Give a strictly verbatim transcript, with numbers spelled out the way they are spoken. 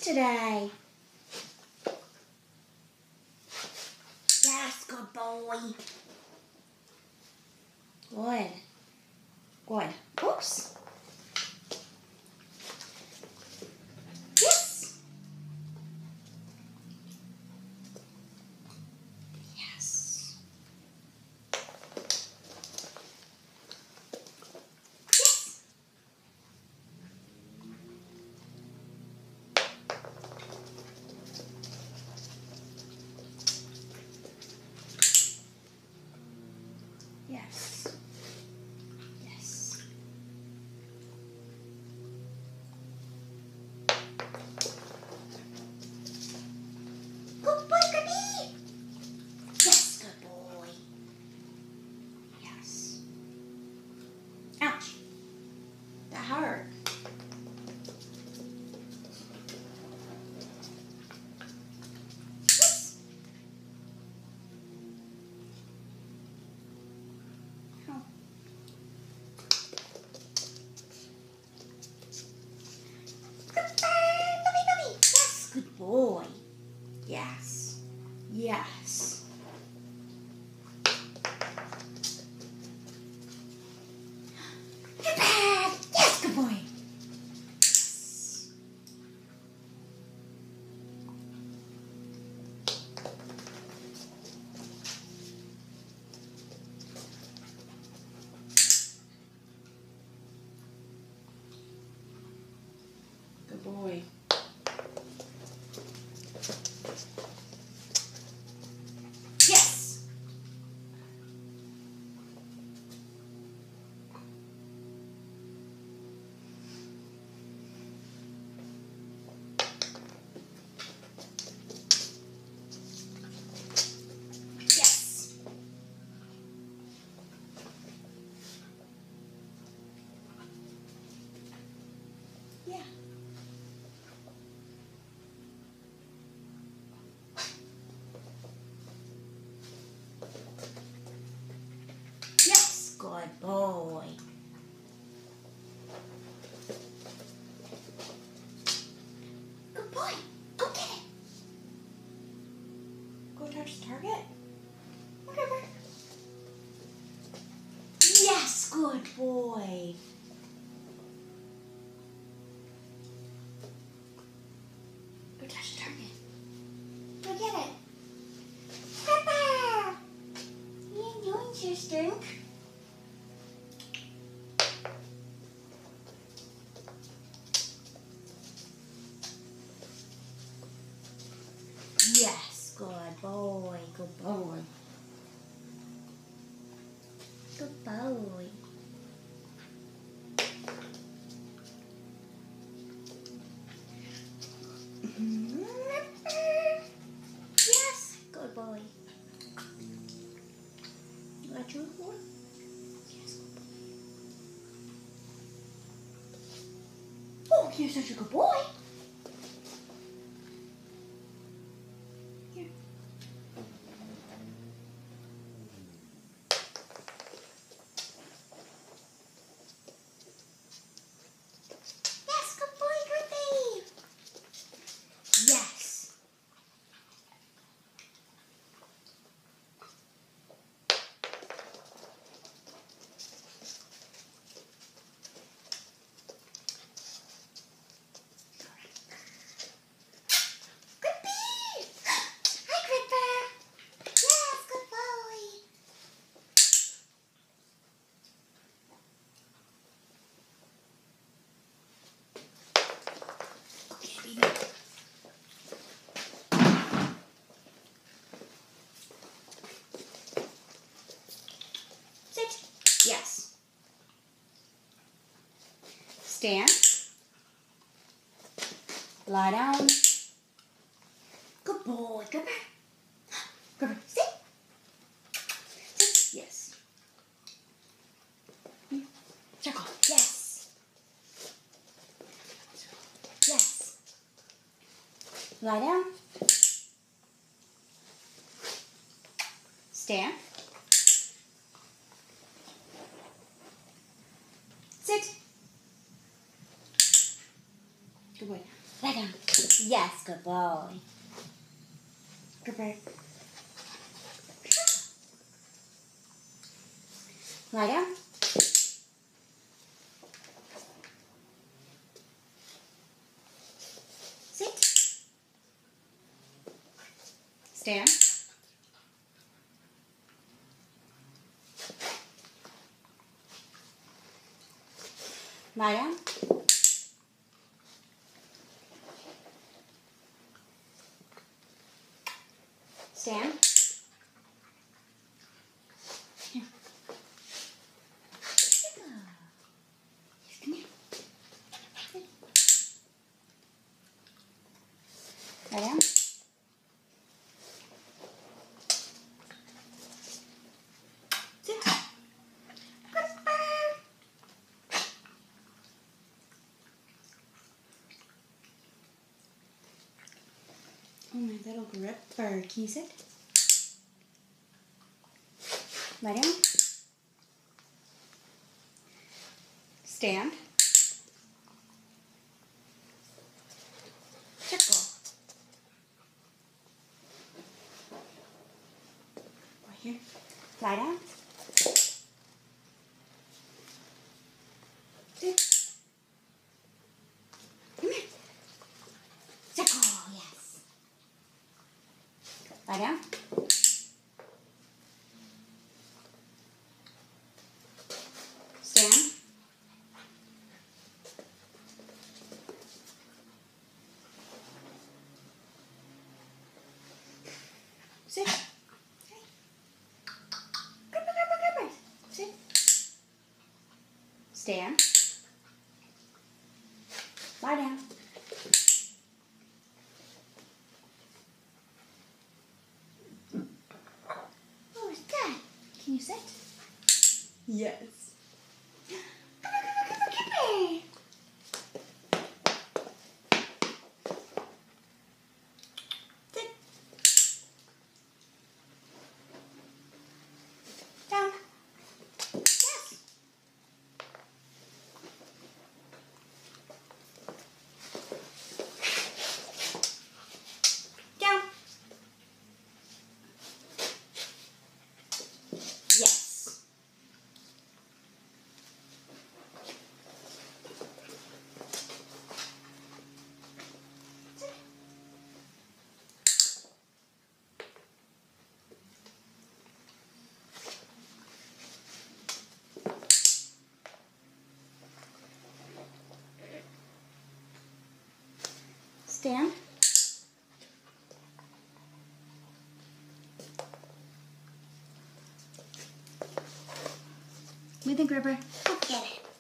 today. Yes, good boy. Good. Good. Oops. Yes. Yes. Yes. Yes. Yes. Good boy, Gabby. Yes, good boy. Yes. Ouch. That hurt. Yes. Oh. Good boy, Bubby, Bubby. Yes, good boy. Yes. Yes. Good bad. Yes, good boy. Good boy. Yes. Yes. Yeah. Yes, good boy. Good boy. Go get it. Go touch the target. Whatever. Yes, good boy. Go touch the target. Go get it. Peppa! You ain't doing too stink. Yes, good boy. Good boy. Good boy. Yes, good boy. You got your boy? Yes, good boy. Oh, you're such a good boy. Here. Yes, good boy, Griffy. Yes. Griffy! Hi, Gripper. Yes, good boy. Okay, baby. Sit. Yes. Stand. Lie down. Good boy. Good boy. Good boy. Sit. Sit. Yes. Circle. Yes. Yes. Lie down. Stand. Sit. Good boy. Lie down. Yes, good boy. Good boy. Lie down. Sit. Stand. Lie down. Stand. Here. Come here. Sit. Lie down. Sit. Oh, my little gripper. Can you sit? Lie down. Stand. Tickle. Right here. Lie down. Sit. Come here. Tickle. Yes. Lie down. Stand. Sit. Okay. Good boy, good boy, good boy. Sit. Stand. Lie down. Oh, it's good. Can you sit? Yes. Good boy, good boy, good boy. Sit. Down. Yes. Down. Yes. Sit. Stand. What do you think, Ripper? Go get it.